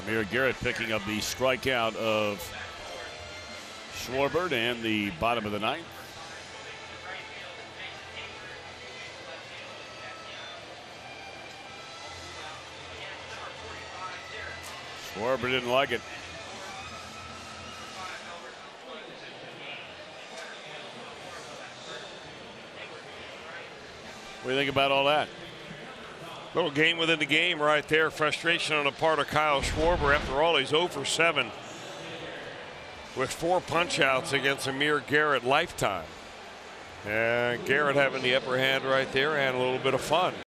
Amir Garrett picking up the strikeout of Schwarber and the bottom of the ninth. Schwarber didn't like it. What do you think about all that? Little game within the game right there. Frustration on the part of Kyle Schwarber. After all, he's 0 for 7 with 4 punch-outs against Amir Garrett lifetime. And Garrett having the upper hand right there and a little bit of fun.